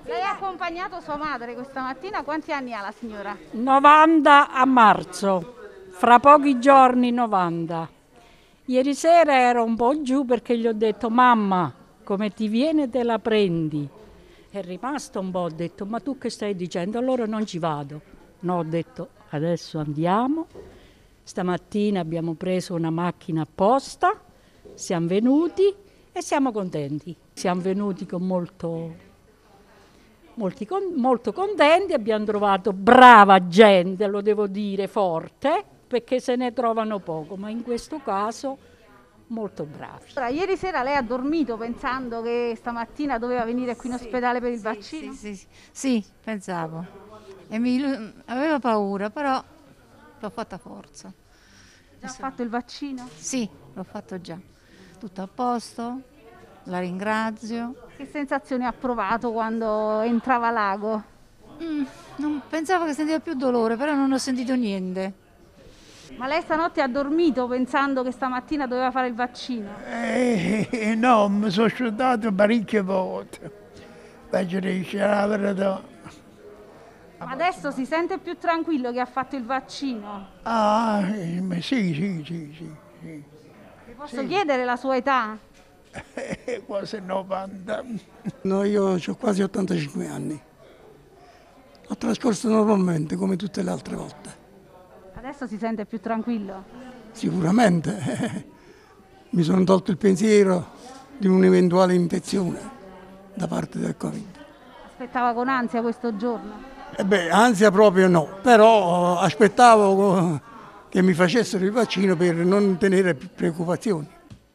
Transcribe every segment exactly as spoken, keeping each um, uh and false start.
Lei ha accompagnato sua madre questa mattina, quanti anni ha la signora? novanta a marzo, fra pochi giorni novanta. Ieri sera ero un po' giù perché gli ho detto: mamma, come ti viene te la prendi? È rimasto un po', ho detto: ma tu che stai dicendo? Allora non ci vado. No, ho detto: adesso andiamo. Stamattina abbiamo preso una macchina apposta, siamo venuti e siamo contenti. Siamo venuti con molto, molti con- molto contenti, abbiamo trovato brava gente, lo devo dire, forte, perché se ne trovano poco, ma in questo caso molto bravi. Allora, ieri sera lei ha dormito pensando che stamattina doveva venire qui in Sì, ospedale per il sì, vaccino? sì, sì, sì, sì, pensavo. E mi illu- avevo paura, però l'ho fatta forza. Già ha fatto il vaccino? Sì, l'ho fatto già. Tutto a posto, la ringrazio. Che sensazione ha provato quando entrava l'ago? Mm, non- pensavo che sentivo più dolore, però non ho sentito niente. Ma lei stanotte ha dormito pensando che stamattina doveva fare il vaccino? Eh, no, mi sono sciudato parecchie volte. Invece dice la verità. Ma adesso si sente più tranquillo che ha fatto il vaccino? Ah, eh, ma sì, sì, sì, sì, sì. Le posso chiedere la sua età? Eh, quasi novanta. No, io ho quasi ottantacinque anni. Ho trascorso normalmente come tutte le altre volte. Adesso si sente più tranquillo? Sicuramente mi sono tolto il pensiero di un'eventuale infezione da parte del Covid. Aspettava con ansia questo giorno? E beh, ansia proprio no, però aspettavo che mi facessero il vaccino per non tenere più preoccupazioni.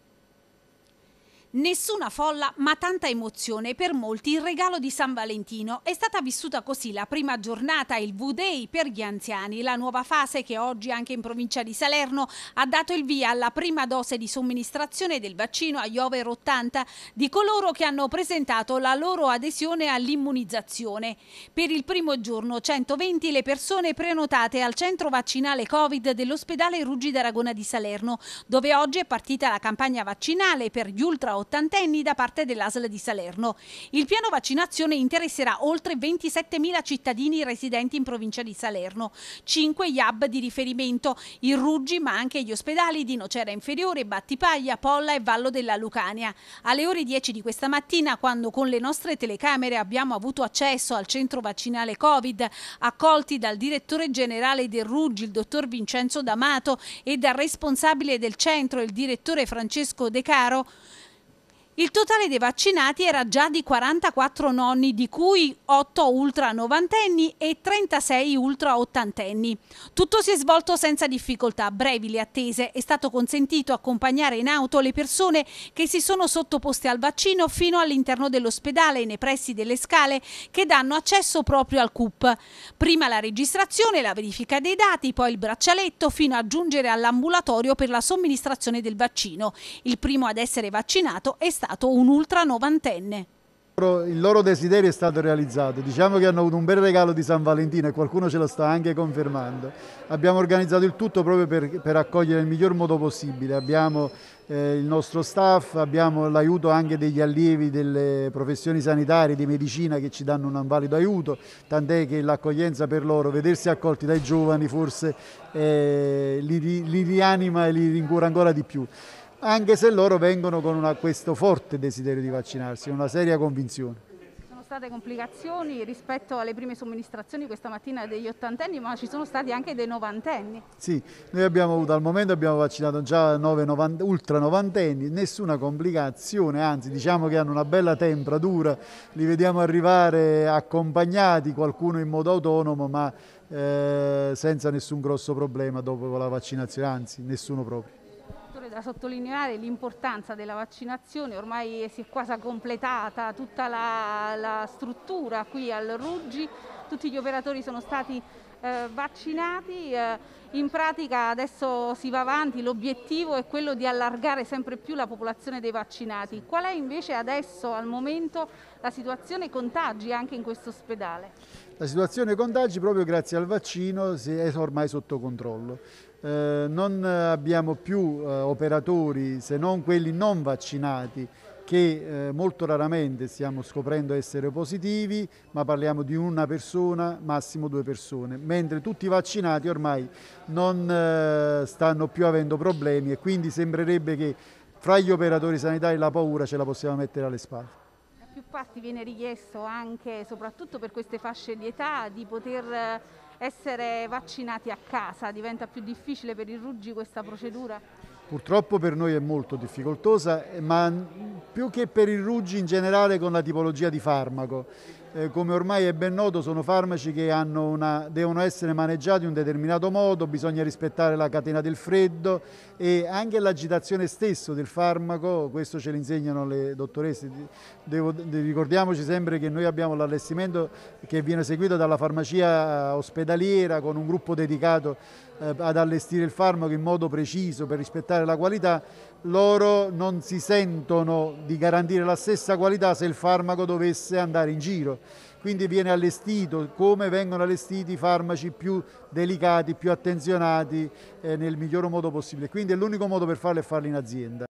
Nessuna folla, ma tanta emozione. Per molti il regalo di San Valentino. È stata vissuta così la prima giornata, il V-Day per gli anziani, la nuova fase che oggi anche in provincia di Salerno ha dato il via alla prima dose di somministrazione del vaccino agli over ottanta di coloro che hanno presentato la loro adesione all'immunizzazione. Per il primo giorno centoventi le persone prenotate al centro vaccinale Covid dell'ospedale Ruggi d'Aragona di Salerno, dove oggi è partita la campagna vaccinale per gli ultra ottantenni da parte dell'A S L di Salerno. Il piano vaccinazione interesserà oltre ventisettemila cittadini residenti in provincia di Salerno, cinque gli hub di riferimento, il Ruggi ma anche gli ospedali di Nocera Inferiore, Battipaglia, Polla e Vallo della Lucania. Alle ore dieci di questa mattina, quando con le nostre telecamere abbiamo avuto accesso al centro vaccinale Covid, accolti dal direttore generale del Ruggi, il dottor Vincenzo D'Amato, e dal responsabile del centro, il direttore Francesco De Caro, il totale dei vaccinati era già di quarantaquattro nonni, di cui otto ultra novantenni e trentasei ultra ottantenni. Tutto si è svolto senza difficoltà, brevi le attese. È stato consentito accompagnare in auto le persone che si sono sottoposte al vaccino fino all'interno dell'ospedale, nei pressi delle scale che danno accesso proprio al C U P. Prima la registrazione, la verifica dei dati, poi il braccialetto fino a giungere all'ambulatorio per la somministrazione del vaccino. Il primo ad essere vaccinato è stato un ultra novantenne. Il loro desiderio è stato realizzato, diciamo che hanno avuto un bel regalo di San Valentino e qualcuno ce lo sta anche confermando. Abbiamo organizzato il tutto proprio per, per accogliere nel miglior modo possibile, abbiamo eh, il nostro staff, abbiamo l'aiuto anche degli allievi delle professioni sanitarie, di medicina che ci danno un valido aiuto, tant'è che l'accoglienza per loro, vedersi accolti dai giovani forse eh, li, li rianima e li rincuora ancora di più. Anche se loro vengono con una, questo forte desiderio di vaccinarsi, una seria convinzione. Sono state complicazioni rispetto alle prime somministrazioni questa mattina degli ottantenni, ma ci sono stati anche dei novantenni. Sì, noi abbiamo avuto al momento abbiamo vaccinato già nove ultra novantenni, nessuna complicazione, anzi diciamo che hanno una bella temperatura, li vediamo arrivare accompagnati, qualcuno in modo autonomo, ma eh, senza nessun grosso problema dopo la vaccinazione, anzi nessuno proprio. Da sottolineare l'importanza della vaccinazione, ormai si è quasi completata tutta la, la struttura qui al Ruggi, tutti gli operatori sono stati eh, vaccinati, eh, in pratica adesso si va avanti, l'obiettivo è quello di allargare sempre più la popolazione dei vaccinati. Qual è invece adesso al momento la situazione contagi anche in questo ospedale? La situazione contagi proprio grazie al vaccino è ormai sotto controllo. Eh, non abbiamo più eh, operatori, se non quelli non vaccinati, che eh, molto raramente stiamo scoprendo essere positivi, ma parliamo di una persona, massimo due persone, mentre tutti i vaccinati ormai non eh, stanno più avendo problemi, e quindi sembrerebbe che fra gli operatori sanitari la paura ce la possiamo mettere alle spalle. Da più parti viene richiesto anche, soprattutto per queste fasce di età, di poter essere vaccinati a casa. Diventa più difficile per i Ruggi questa procedura? Purtroppo per noi è molto difficoltosa, ma più che per il Ruggi in generale con la tipologia di farmaco. Eh, come ormai è ben noto, sono farmaci che hanno una, devono essere maneggiati in un determinato modo, bisogna rispettare la catena del freddo e anche l'agitazione stesso del farmaco, questo ce lo insegnano le dottoresse. Devo, ricordiamoci sempre che noi abbiamo l'allestimento che viene seguito dalla farmacia ospedaliera con un gruppo dedicato eh, ad allestire il farmaco in modo preciso per rispettare la qualità. Loro non si sentono di garantire la stessa qualità se il farmaco dovesse andare in giro, quindi viene allestito come vengono allestiti i farmaci più delicati, più attenzionati eh, nel miglior modo possibile, quindi è l'unico modo per farlo è farlo in azienda.